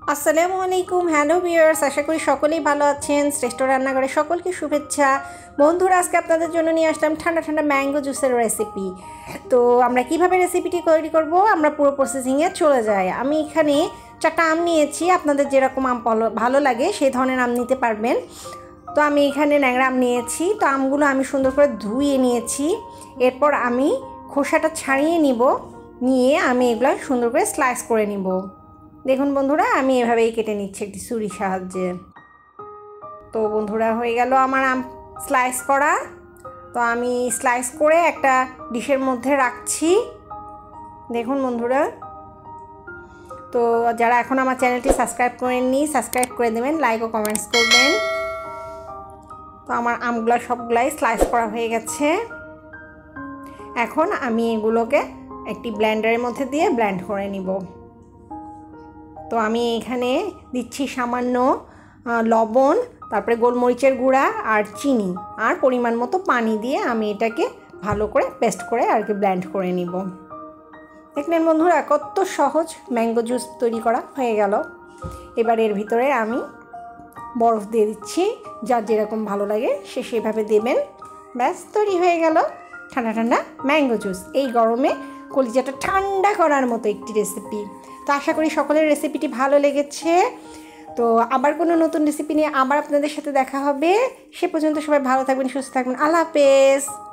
আসসালামু আলাইকুম। Hello viewers, আশা করি সকলেই ভালো আছেন। শ্রেষ্ঠ রান্নাঘরে সকলকে শুভেচ্ছা। বন্ধুরা, আজকে আপনাদের জন্য নিয়ে আসলাম ঠান্ডা ঠান্ডা ম্যাঙ্গো জুসের রেসিপি। তো আমরা কিভাবে রেসিপিটি তৈরি করব, আমরা পুরো প্রসেসিংয়ে চলে যাই। আমি এখানে 4টা আম নিয়েছি। আপনাদের যেরকম আম ভালো লাগে সেই ধরনের আম নিতে পারবেন। তো আমি এখানে ন্যাংরা আম নিয়েছি। তো আমগুলো আমি সুন্দর করে ধুয়ে নিয়েছি। এরপর আমি খোসাটা ছাড়িয়ে নিয়ে আমি এগুলো সুন্দর করে স্লাইস করে নিব। দেখুন বন্ধুরা, আমি এভাবেই কেটে নিচ্ছি একটি ছুরির সাহায্যে। তো বন্ধুরা, হয়ে গেল আমার আম স্লাইস করা। তো আমি স্লাইস করে একটা ডিশের মধ্যে রাখছি। দেখুন বন্ধুরা, তো যারা এখন আমার চ্যানেলটি সাবস্ক্রাইব করেননি, সাবস্ক্রাইব করে দেবেন, লাইক ও কমেন্টস করবেন। তো আমার আমগুলো সবগুলাই স্লাইস করা হয়ে গেছে। এখন আমি এগুলোকে একটি ব্লেন্ডারের মধ্যে দিয়ে ব্লেন্ড করে নিব। তো আমি এখানে দিচ্ছি সামান্য লবণ, তারপরে গোলমরিচের গুঁড়া আর চিনি আর পরিমাণ মতো পানি দিয়ে আমি এটাকে ভালো করে পেস্ট করে আর কি ব্লেন্ড করে নিব। দেখলেন বন্ধুরা, কত সহজ ম্যাঙ্গো জুস তৈরি করা হয়ে গেল। এবার এর ভিতরে আমি বরফ দিয়ে দিচ্ছি, যার যেরকম ভালো লাগে সে সেভাবে দেবেন। ব্যাস, তৈরি হয়ে গেল ঠান্ডা ঠান্ডা ম্যাঙ্গো জুস। এই গরমে কলিজাটা ঠান্ডা করার মতো একটি রেসিপি। তো আশা করি সকলের রেসিপিটি ভালো লেগেছে। তো আবার কোনো নতুন রেসিপি নিয়ে আবার আপনাদের সাথে দেখা হবে। সে পর্যন্ত সবাই ভালো থাকবেন, সুস্থ থাকবেন। আল্লাহ হাফেজ।